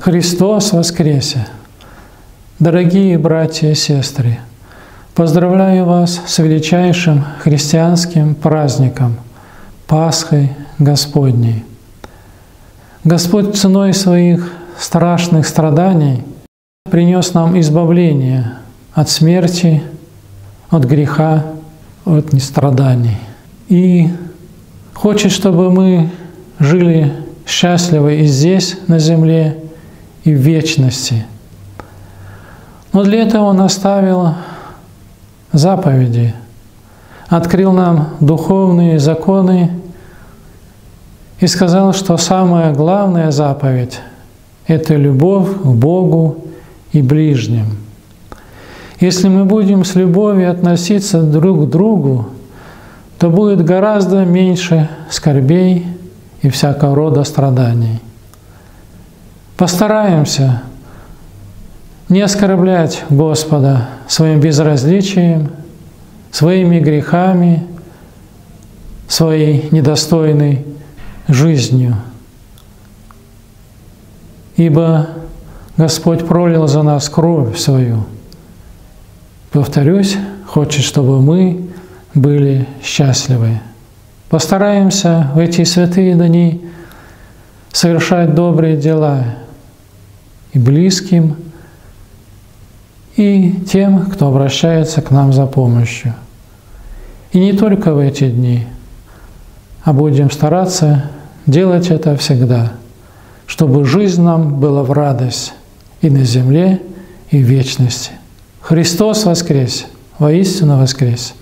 Христос воскресе! Дорогие братья и сестры, поздравляю вас с величайшим христианским праздником – Пасхой Господней. Господь ценой своих страшных страданий принес нам избавление от смерти, от греха, от нестраданий. И хочет, чтобы мы жили счастливо и здесь, на земле, и в вечности. Но для этого Он оставил заповеди, открыл нам духовные законы и сказал, что самая главная заповедь – это любовь к Богу и ближним. Если мы будем с любовью относиться друг к другу, то будет гораздо меньше скорбей и всякого рода страданий. Постараемся не оскорблять Господа своим безразличием, своими грехами, своей недостойной жизнью. Ибо Господь пролил за нас кровь свою. Повторюсь, хочет, чтобы мы были счастливы. Постараемся в эти святые дни совершать добрые дела и близким, и тем, кто обращается к нам за помощью. И не только в эти дни, а будем стараться делать это всегда, чтобы жизнь нам была в радость и на земле, и в вечности. Христос воскресе! Воистину воскресе!